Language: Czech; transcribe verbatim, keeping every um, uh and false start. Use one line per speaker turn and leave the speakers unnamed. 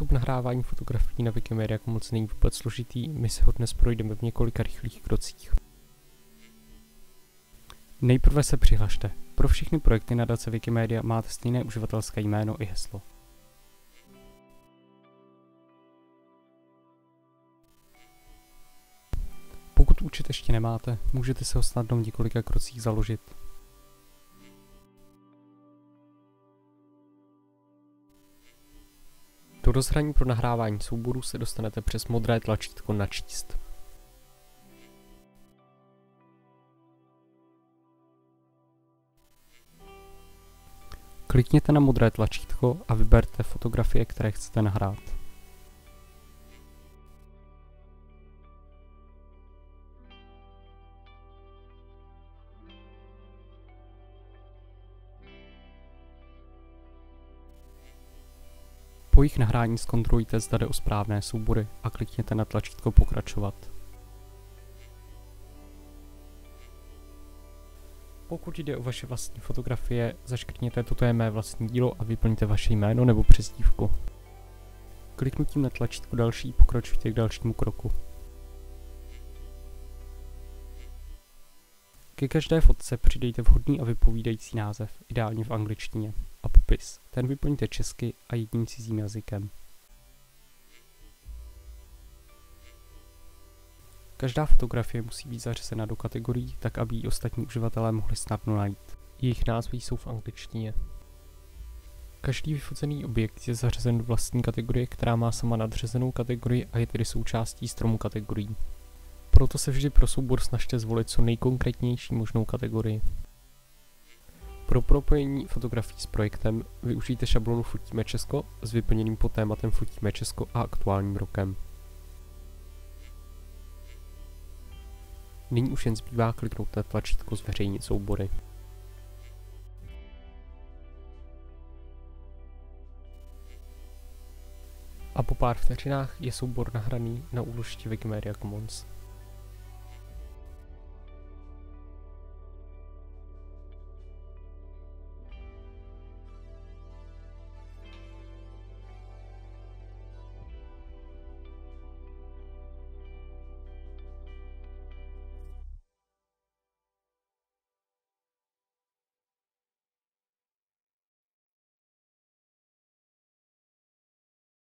Postup nahrávání fotografií na Wikimedia Commons není vůbec složitý, my se ho dnes projdeme v několika rychlých krocích. Nejprve se přihlašte. Pro všechny projekty nadace Wikimedia máte stejné uživatelské jméno i heslo. Pokud účet ještě nemáte, můžete se ho snadno v několika krocích založit. Do rozhraní pro nahrávání souborů se dostanete přes modré tlačítko Načíst. Klikněte na modré tlačítko a vyberte fotografie, které chcete nahrát. Po jejich nahrání zkontrolujte, zda jde o správné soubory a klikněte na tlačítko Pokračovat. Pokud jde o vaše vlastní fotografie, zaškrtněte toto je mé vlastní dílo a vyplňte vaše jméno nebo přezdívku. Kliknutím na tlačítko Další pokračujte k dalšímu kroku. Ke každé fotce přidejte vhodný a vypovídající název, ideálně v angličtině, a popis. Ten vyplňte česky a jedním cizím jazykem. Každá fotografie musí být zařazena do kategorií, tak aby ji ostatní uživatelé mohli snadno najít. Jejich názvy jsou v angličtině. Každý vyfocený objekt je zařazen do vlastní kategorie, která má sama nadřazenou kategorii a je tedy součástí stromu kategorií. Proto se vždy pro soubor snažte zvolit co nejkonkrétnější možnou kategorii. Pro propojení fotografií s projektem využijte šablonu Fotíme Česko s vyplněným pod tématem Fotíme Česko a aktuálním rokem. Nyní už jen zbývá kliknout na tlačítko Zveřejnit soubory. A po pár vteřinách je soubor nahraný na úložišti Wikimedia Commons.